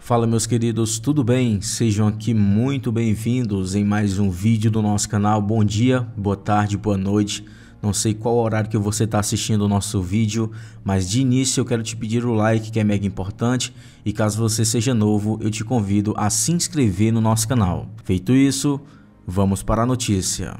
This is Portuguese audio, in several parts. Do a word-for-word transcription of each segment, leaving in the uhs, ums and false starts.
Fala meus queridos, tudo bem? Sejam aqui muito bem-vindos em mais um vídeo do nosso canal. Bom dia, boa tarde, boa noite. Não sei qual horário que você está assistindo o nosso vídeo, mas de início eu quero te pedir o like, que é mega importante. E caso você seja novo, eu te convido a se inscrever no nosso canal. Feito isso, vamos para a notícia.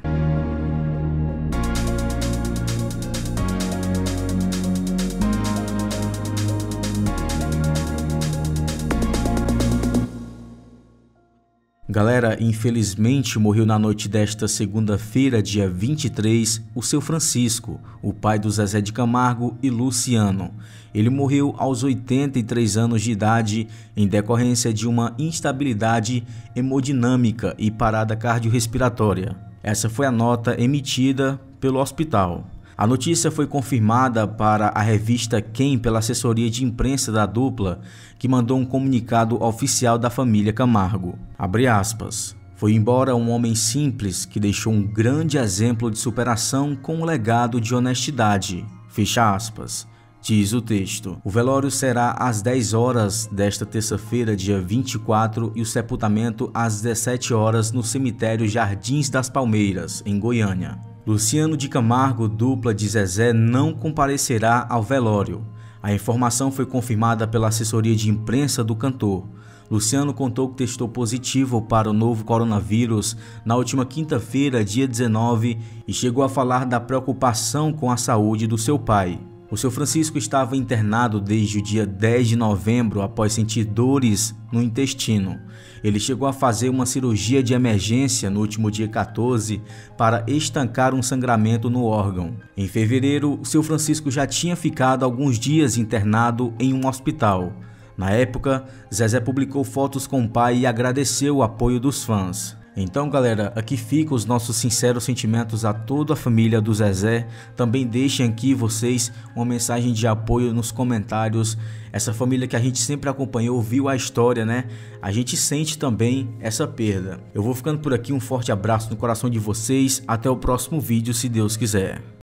Galera, infelizmente morreu na noite desta segunda-feira, dia vinte e três, o seu Francisco, o pai do Zezé de Camargo e Luciano. Ele morreu aos oitenta e três anos de idade em decorrência de uma instabilidade hemodinâmica e parada cardiorrespiratória. Essa foi a nota emitida pelo hospital. A notícia foi confirmada para a revista Quem pela assessoria de imprensa da dupla, que mandou um comunicado oficial da família Camargo. Abre aspas. Foi embora um homem simples que deixou um grande exemplo de superação com um legado de honestidade. Fecha aspas. Diz o texto. O velório será às dez horas desta terça-feira, dia vinte e quatro, e o sepultamento às dezessete horas no cemitério Jardins das Palmeiras, em Goiânia. Luciano de Camargo, dupla de Zezé, não comparecerá ao velório. A informação foi confirmada pela assessoria de imprensa do cantor. Luciano contou que testou positivo para o novo coronavírus na última quinta-feira, dia dezenove, e chegou a falar da preocupação com a saúde do seu pai. O seu Francisco estava internado desde o dia dez de novembro após sentir dores no intestino. Ele chegou a fazer uma cirurgia de emergência no último dia quatorze para estancar um sangramento no órgão. Em fevereiro, o seu Francisco já tinha ficado alguns dias internado em um hospital. Na época, Zezé publicou fotos com o pai e agradeceu o apoio dos fãs. Então galera, aqui ficam os nossos sinceros sentimentos a toda a família do Zezé. Também deixem aqui vocês uma mensagem de apoio nos comentários. Essa família que a gente sempre acompanhou, viu a história, né? A gente sente também essa perda. Eu vou ficando por aqui, um forte abraço no coração de vocês. Até o próximo vídeo, se Deus quiser.